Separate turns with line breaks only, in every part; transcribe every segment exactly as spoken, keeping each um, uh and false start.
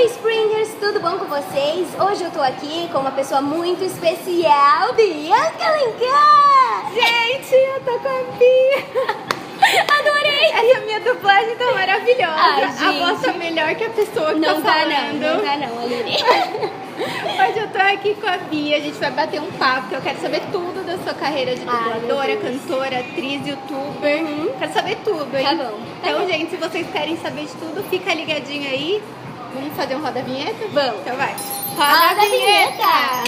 Oi, Springers, tudo bom com vocês? Hoje eu tô aqui com uma pessoa muito especial, Bianca Alencar!
Gente, eu tô com a Bia!
Adorei!
Essa minha dublagem tá maravilhosa.
Ai,
a voz tá melhor que a pessoa que
não
tá
tá
falando.
Não, não tá não, Aline.
Hoje eu tô aqui com a Bia, a gente vai bater um papo, que eu quero saber tudo da sua carreira de dubladora,
Ai,
cantora, atriz, youtuber.
Uhum.
Quero saber tudo, hein?
Tá bom.
Então,
Tá bom.
gente, se vocês querem saber de tudo, fica ligadinho aí. Vamos fazer um roda vinheta?
Vamos.
Então vai.
Roda a vinheta!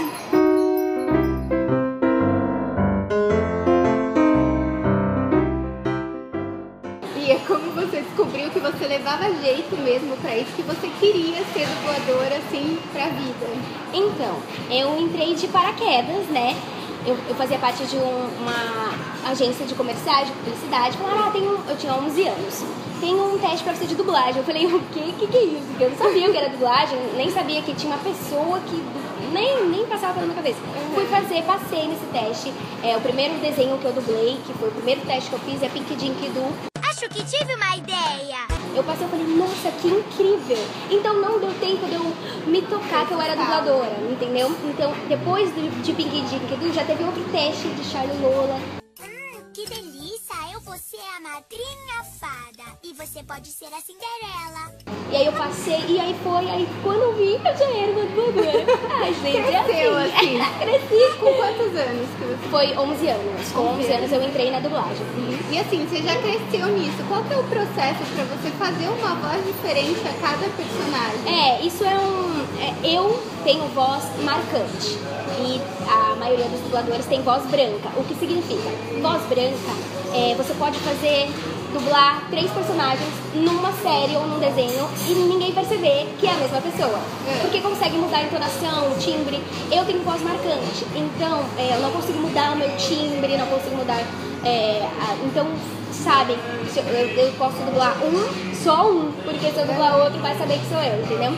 Bia, como você descobriu que você levava jeito mesmo pra isso, que você queria ser dubladora assim pra vida?
Então, eu entrei de paraquedas, né? Eu, eu fazia parte de um, uma agência de comerciais, de publicidade. Falaram, ah, tem um, eu tinha onze anos. Tem um teste pra você de dublagem. Eu falei, o quê? O que, que é isso? Porque eu não sabia o que era dublagem, nem sabia que tinha uma pessoa que nem, nem passava pela minha cabeça. Uhum. Fui fazer, passei nesse teste. É, o primeiro desenho que eu dublei, que foi o primeiro teste que eu fiz, é Pink Dink Do.
Acho que tive uma ideia.
Eu passei e falei, nossa, que incrível. Então não deu tempo de eu me tocar que eu era dubladora, entendeu? Então depois de Pink Dink Do já teve outro teste de Charlie Lola.
Hum, que delícia. Eu vou ser a madrinha fada e você pode ser a Cinderela.
E aí eu passei, e aí foi, aí quando eu vi, eu já era uma dubladora. Ai, gente,
Cresceu,
é assim.
assim.
Cresci.
Com quantos anos que você...
Foi onze anos. Com onze anos eu entrei na dublagem.
E assim, você já cresceu nisso. Qual que é o processo pra você fazer uma voz diferente a cada personagem?
É, isso é um... É, eu tenho voz marcante. E a maioria dos dubladores tem voz branca. O que significa? Voz branca, é, você pode fazer... dublar três personagens numa série ou num desenho e ninguém perceber que é a mesma pessoa. É. Porque consegue mudar a entonação, o timbre. Eu tenho voz marcante, então é, eu não consigo mudar o meu timbre, não consigo mudar... É, a, então, sabem, eu, eu posso dublar um, só um, porque se eu dublar outro vai saber que sou eu, entendeu?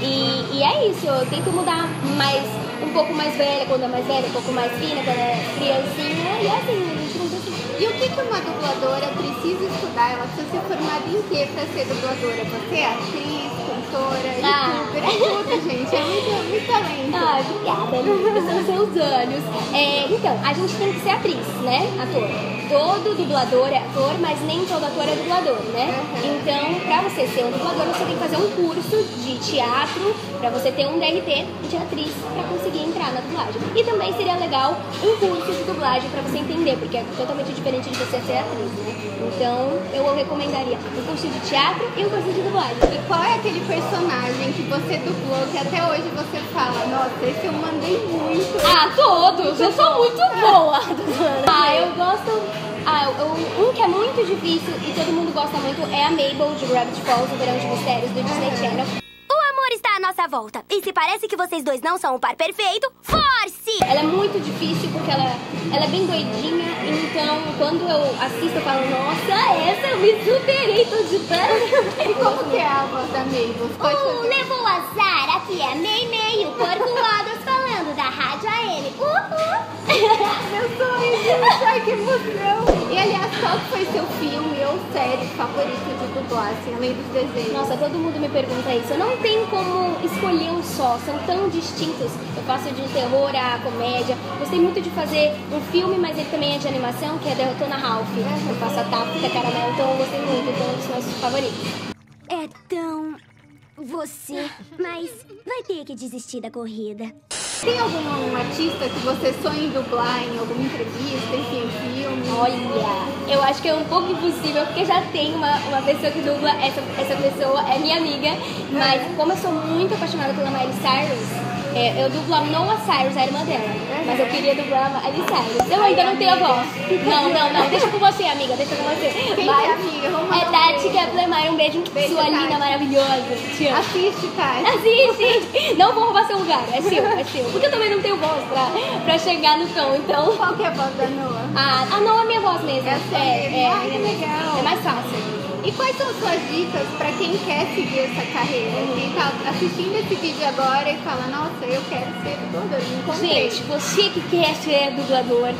E, e é isso, eu tento mudar mais, um pouco mais velha quando é mais velha, um pouco mais fina quando é criancinha, e é assim, a gente não precisa.
E o que, que uma dubladora precisa estudar? Ela precisa ser formada em quê pra ser dubladora? Você é atriz, cantora,
Ah.
youtuber, é tudo, gente. É muito, muito talento.
Ah, obrigada, são seus olhos. É, então, a gente tem que ser atriz, né? Ator. Todo dublador é ator, mas nem todo ator é dublador, né?
Uhum.
Então, pra você ser um dublador, você tem que fazer um curso de teatro, pra você ter um D R T de atriz, pra conseguir entrar na dublagem. E também seria legal um curso de dublagem pra você entender, porque é totalmente diferente de você ser atriz, né? Então, eu recomendaria um curso de teatro e um curso de dublagem.
E qual é aquele personagem que você dublou, que até hoje você fala, nossa, esse eu mandei muito?
Ah, todos! Eu sou muito boa dublando. Ah, eu gosto... Ah, eu, um que é muito difícil e todo mundo gosta muito é a Mabel de Gravity Falls, o Verão de Mistérios do Disney Channel.
O amor está à nossa volta. E se parece que vocês dois não são o par perfeito, force!
Ela é muito difícil porque ela, ela é bem doidinha, então quando eu assisto eu falo, nossa, essa eu me superei, tô de bem.
E como que é a voz da Mabel? Pode
Uh,
fazer?
levou azar, aqui é a Mei Mei, o Porco Lodos falando da Rádio A M. Uhul!
Meu sonho, gente, ai que emoção! E aliás, qual que foi seu filme ou série favorito de dublar, assim, além dos desenhos?
Nossa, todo mundo me pergunta isso. Eu não tenho como escolher um só, são tão distintos. Eu faço de terror a comédia. Gostei muito de fazer um filme, mas ele também é de animação, que é Detona Ralph. Eu faço a Táfrica Caramel, então eu gostei muito, então é um dos meus favoritos.
É tão... você... mas vai ter que desistir da corrida.
Tem algum artista que você sonha em dublar em alguma entrevista, enfim, filme?
Olha, eu acho que é um pouco impossível, porque já tem uma, uma pessoa que dubla, essa, essa pessoa é minha amiga, mas como eu sou muito apaixonada pela Miley Cyrus, é, eu dublo a Noah Cyrus, a irmã dela, mas eu queria dublar a Miley Cyrus. Eu ainda não tenho a voz. Não, não, não, deixa com você, amiga, deixa com você.
Quem
Mas,
que é amiga? Vamos
é
mandar um
Tati
beijo.
Keplemar, um beijo,
Beijo,
sua
Tati.
linda, maravilhosa. Te amo.
Assiste, Tati.
Assiste! Não vou roubar seu lugar, é seu, é seu. Porque eu também não tenho voz pra, pra chegar no tom, então...
Qual que é a voz da Noah?
Ah, a Noah é minha voz mesmo.
É a sua
é,
mesmo?
é,
Ai, que legal.
É mais fácil.
E quais são suas dicas pra quem quer seguir essa carreira? Quem tá assistindo esse vídeo agora e fala, nossa, eu quero ser dublador, me encontrei.
Gente, você que quer ser dublador,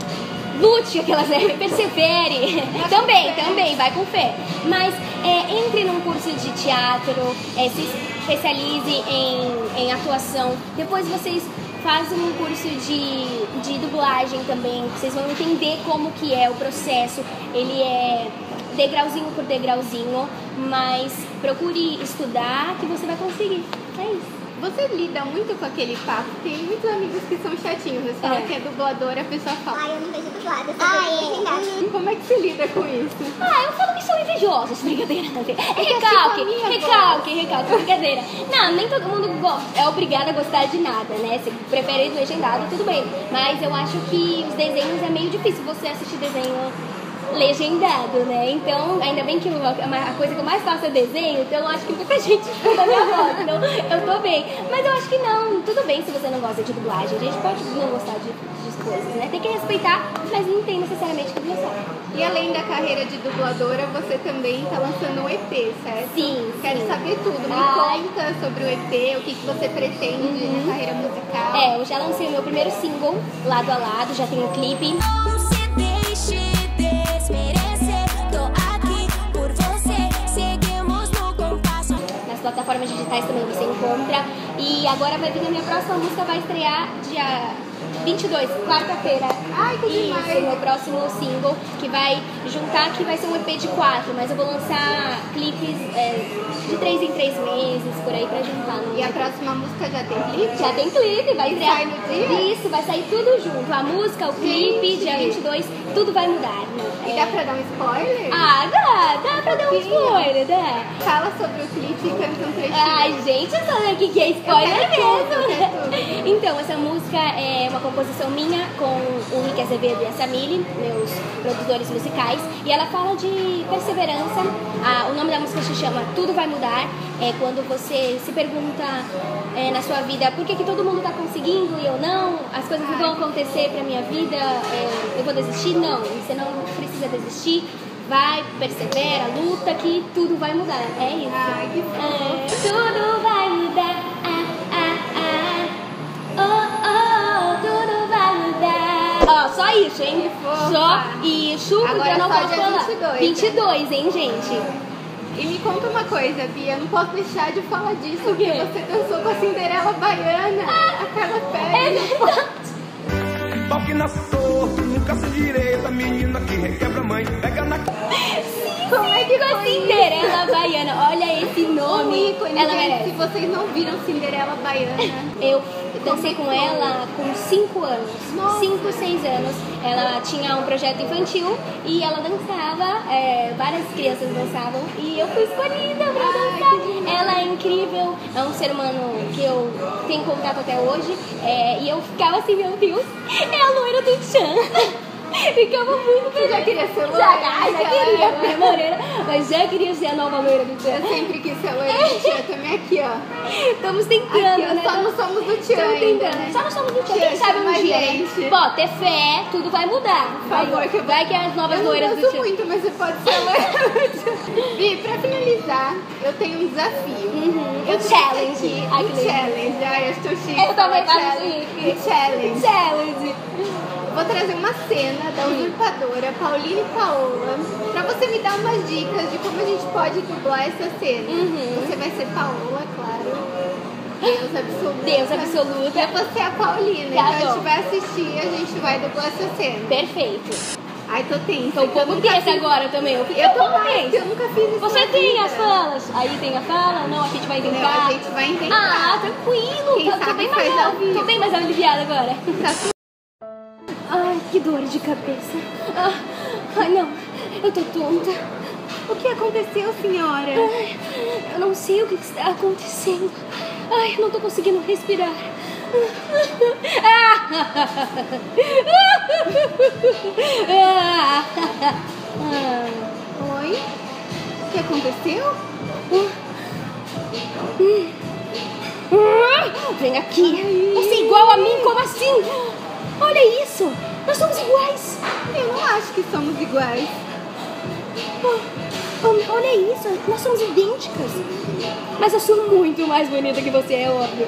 lute aquelas né? persevere. Também, também, vai com fé. Mas é, entre num curso de teatro, é, se especialize em, em atuação. Depois vocês fazem um curso de, de dublagem também, vocês vão entender como que é o processo. Ele é degrauzinho por degrauzinho, mas procure estudar que você vai conseguir. É isso.
Você lida muito com aquele papo? Tem muitos amigos que são chatinhos. Você fala
É.
que é dubladora, a pessoa fala.
Ai, eu não vejo dublado, eu só vejo legendado.
Como é que você lida com isso?
Ah, eu falo que são invejosos, brincadeira. É
que
recalque,
assim com a minha
recalque, recalque, brincadeira. Não, nem todo mundo go- é obrigado a gostar de nada, né? Se prefere legendado, tudo bem. Mas eu acho que os desenhos é meio difícil você assistir desenho legendado, né? Então, ainda bem que eu- a coisa que eu mais faço é desenho, então eu acho que pouca gente escuta a minha voz, então eu tô bem. Mas eu acho que não, tudo bem se você não gosta de dublagem, a gente pode não gostar de, de coisas, né? Tem que respeitar, mas não tem necessariamente que gostar.
E além da carreira de dubladora, você também tá lançando um E P, certo?
Sim,
Quero
sim.
saber tudo. Me
Ai.
conta sobre o E P, o que, que você pretende na carreira musical.
É, eu já lancei o meu primeiro single, Lado a Lado, já tenho um clipe.
Não se deixe desmerecer, tô aqui por você, seguimos no compasso.
Nas plataformas digitais também você encontra. E agora vai vir a minha próxima música, vai estrear dia vinte e dois, quarta-feira.
Ai, que demais.
Isso, meu próximo single, que vai juntar, que vai ser um E P de quatro, mas eu vou lançar clipes é, de três em três meses, por aí, pra juntar. No...
E a próxima música já tem clipe?
Já tem clipe, vai
E
estrear.
sai no dia?
Isso, vai sair tudo junto. A música, o clipe,
Gente.
dia vinte e dois, tudo vai mudar. Né?
E
É.
dá pra dar um spoiler?
Ah, dá, dá pra dar um
Pouquinho.
spoiler, dá.
Fala sobre o clipe e canta um trechinho.
Ai, gente, eu sei o que que é spoiler
Eu quero tudo, eu
mesmo.
quero
Então, essa música é uma composição minha com o Rick Azevedo e a Samile, meus produtores musicais, e ela fala de perseverança. Ah, o nome da música se chama Tudo Vai Mudar. É quando você se pergunta é, na sua vida por que, que todo mundo tá conseguindo e eu não, as coisas não vão acontecer pra minha vida, é, eu vou desistir? Não, você não precisa desistir. Vai, persevera, luta que tudo vai mudar. É isso.
Ai, que
É, tudo vai mudar. Ah, ah, ah. Oh, oh, tudo vai mudar. Ó, só isso, hein?
Que fofa.
Só isso, porque
Agora
eu não
só
posso
dia
falar.
vinte e dois,
vinte e dois, hein, gente?
E me conta uma coisa, Bia, eu não posso deixar de falar disso,
O quê?
porque você dançou com a Cinderela Baiana, a Carla
É
Pérez.
verdade.
Pau que nasce torto, nunca se direita, menina que requebra a mãe, pega na
Como é que
Com a
foi isso?
Cinderela Baiana. Olha esse
Um
nome.
ícone,
Ela
gente,
merece.
se vocês não viram Cinderela Baiana.
Eu dancei com ela com cinco anos.
Nossa.
cinco, seis anos. Ela tinha um projeto infantil e ela dançava, é, várias crianças dançavam e eu fui escolhida pra
Ai,
dançar.
que demais.
Ela é incrível, é um ser humano que eu tenho contato até hoje. É, e eu ficava assim, meu Deus, é a loira do Tchan. Ficava muito
Você já queria ser loira?
Já, já
naquela
queria
época?
ser morena, mas já queria ser a nova loira do Tchan.
Eu sempre quis ser loira do Tchan, também aqui, ó.
Estamos tentando,
Aqui, ó,
né?
só não somos do Tchan
Estamos
ainda,
tentando.
né?
Só nós somos do Tchan.
Tchan,
Quem sabe
chama
um
a
dia,
gente.
né? Pô, ter fé, tudo vai mudar.
Por favor,
vai,
que eu-
vai que as novas
eu
loiras
não
do
gosto
Tchan.
muito, mas você pode ser loira do Tchan. Vi, pra finalizar, eu tenho um desafio.
Uhum,
Eu
um
trouxe
challenge.
aqui
Ai, que
um
legal.
challenge. Ai, eu estou chique.
Eu também
falar
faço
challenge.
chique.
Um challenge.
Challenge.
Vou trazer uma cena da usurpadora Paulina e Paola pra você me dar umas dicas de como a gente pode dublar essa cena.
Uhum.
Você vai ser Paola, claro. Deus absoluto.
Deus absoluta.
E eu vou ser a Paulina.
Tá
então a
bom.
gente vai assistir e a gente vai dublar essa cena.
Perfeito.
Ai, tô tensa.
Tô um
que eu
pouco
nunca
tensa
fiz-
agora também. Eu fiquei
Eu
um
tô
pouco
mais, porque eu
tensa.
nunca fiz isso.
Você
na
tem
vida.
as falas. Aí tem a fala? Não, aqui a gente vai
Não,
tentar.
a gente vai inventar.
Ah, tranquilo.
Quem
Tô, tô
sabe
bem
faz
mais,
ao vivo.
tô bem mais aliviada agora.
Tá tudo.
Ai, que dor de cabeça. Ah, ai, não. Eu tô tonta.
O que aconteceu, senhora?
Ai, eu não sei o que está acontecendo. Ai, eu não tô conseguindo respirar.
Oi? O que aconteceu?
Vem aqui. Você é igual a mim? Como assim? Olha isso. Nós somos iguais.
Eu não acho que somos iguais.
Oh, olha isso. Nós somos idênticas. Mas eu sou muito mais bonita que você, é óbvio.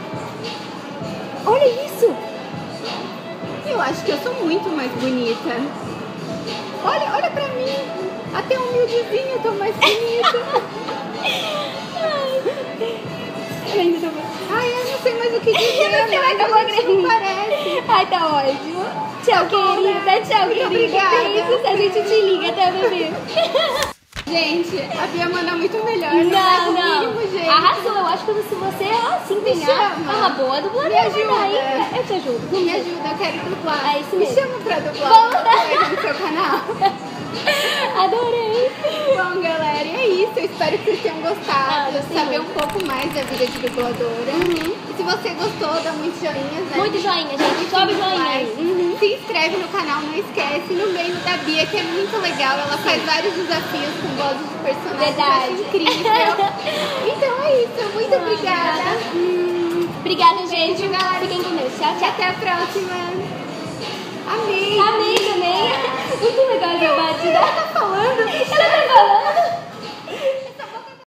Olha isso.
Eu acho que eu sou muito mais bonita. Olha, olha pra mim. Até humildezinha eu tô mais bonita.
Ai, crescendo também.
Ai, eu não sei mais o que dizer,
Eu não sei mais
mas
como
a gente não
crescer.
parece.
Ai, tá ótimo. Tchau, querida. Tchau,
Muito
querida.
obrigada.
Beijo. A gente te liga, tá, bebê?
Gente, a Bia manda muito melhor.
Não,
faz o
não.
mínimo jeito.
Arrasou. Eu acho que se você ó, se empenhar,
chama.
é uma boa dubladora.
Me ajuda.
Daí, eu te ajudo.
Me ajuda, eu quero dublar.
É isso
Me
mesmo.
chama pra dublar
Vamos.
alguma coisa no seu canal.
Adorei.
Bom, galera, e é isso. Eu espero que vocês tenham
Ah,
gostado.
gostei
saber
muito.
um pouco mais da vida de dubladora. E se você gostou, dá muitos joinhas, né?
Muito joinha, gente. Sobe o joinha aí.
Uhum. Se inscreve no canal, não esquece. No meio da Bia, que é muito legal. Ela faz vários desafios com vozes de personagens.
Verdade.
Eu acho incrível. Então é isso. Muito obrigada.
Hum, Obrigada, gente.
Beijo, galera.
Fiquem com Deus. Tchau,
E
tchau.
até a próxima. Amei.
Amei também. Muito legal essa batida.
Ela tá falando.
Ela tá falando.